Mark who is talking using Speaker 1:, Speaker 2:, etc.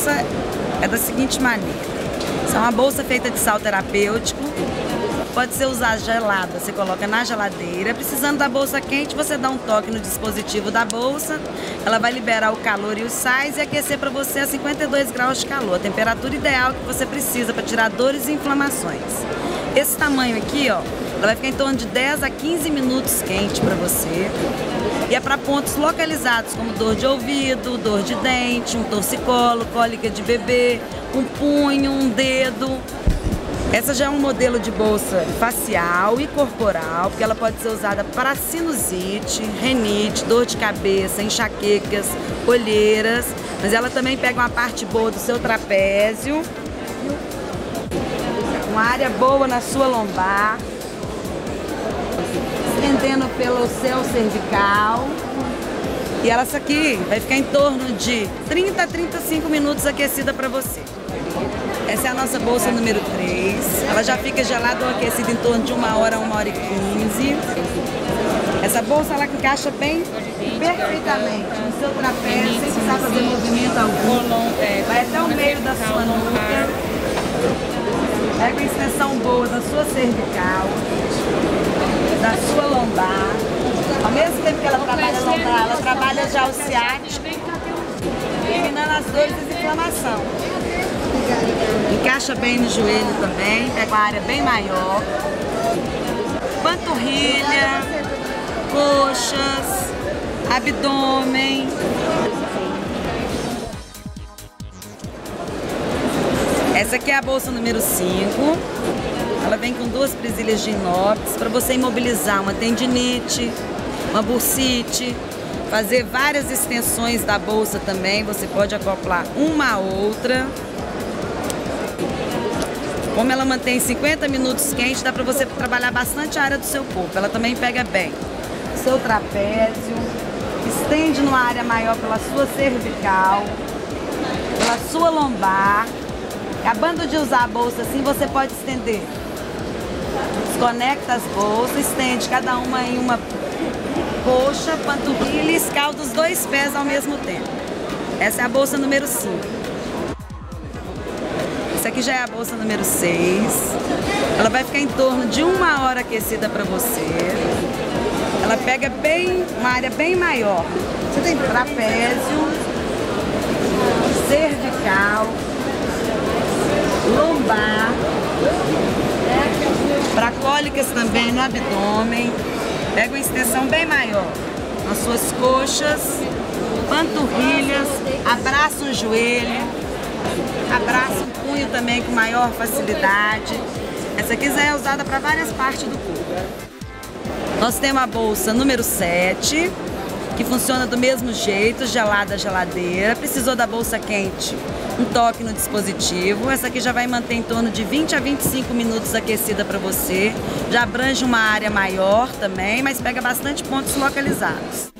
Speaker 1: bolsa é da seguinte maneira. Essa é uma bolsa feita de sal terapêutico. Pode ser usada gelada, você coloca na geladeira. Precisando da bolsa quente, você dá um toque no dispositivo da bolsa. Ela vai liberar o calor e os sais e aquecer para você a 52 graus de calor. A temperatura ideal que você precisa para tirar dores e inflamações. Esse tamanho aqui, ó, ela vai ficar em torno de 10 a 15 minutos quente para você. E é para pontos localizados, como dor de ouvido, dor de dente, um torcicolo, cólica de bebê, um punho, um dedo. Essa já é um modelo de bolsa facial e corporal, porque ela pode ser usada para sinusite, rinite, dor de cabeça, enxaquecas, olheiras, mas ela também pega uma parte boa do seu trapézio, uma área boa na sua lombar, estendendo pelo seu cervical. E essa aqui vai ficar em torno de 30 a 35 minutos aquecida para você. Essa é a nossa bolsa número 3. Ela já fica gelada ou aquecida em torno de 1 hora a 1 hora e 15. Essa bolsa ela encaixa bem, perfeitamente no seu trapézio, sem precisar fazer movimento algum. Vai até o meio da sua nuca. Pega uma extensão boa da sua cervical, da sua lombar. Ao mesmo tempo que ela trabalha lombar, ela trabalha já o ciático, eliminando as dores e inflamação. Encaixa bem no joelho também, pega uma área bem maior. Panturrilha, coxas, abdômen. Essa aqui é a bolsa número 5. Ela vem com 2 presilhas de inox para você imobilizar uma tendinite, uma bursite, fazer várias extensões da bolsa também. Você pode acoplar uma a outra. Como ela mantém 50 minutos quente, dá para você trabalhar bastante a área do seu corpo. Ela também pega bem o seu trapézio, estende numa área maior pela sua cervical, pela sua lombar. Acabando de usar a bolsa assim, você pode estender. Desconecta as bolsas, estende cada uma em uma coxa, panturrilha e escalda os 2 pés ao mesmo tempo. Essa é a bolsa número 5. Essa aqui já é a bolsa número 6. Ela vai ficar em torno de 1 hora aquecida para você. Ela pega bem, uma área bem maior. Você tem trapézio, cervical, lombar, para cólicas também no abdômen. Pega uma extensão bem maior nas suas coxas, panturrilhas, abraça o joelho. Abraça o punho também com maior facilidade. Essa aqui já é usada para várias partes do corpo. Nós temos a bolsa número 7, que funciona do mesmo jeito, gelada, geladeira. Precisou da bolsa quente, um toque no dispositivo. Essa aqui já vai manter em torno de 20 a 25 minutos aquecida para você. Já abrange uma área maior também, mas pega bastante pontos localizados.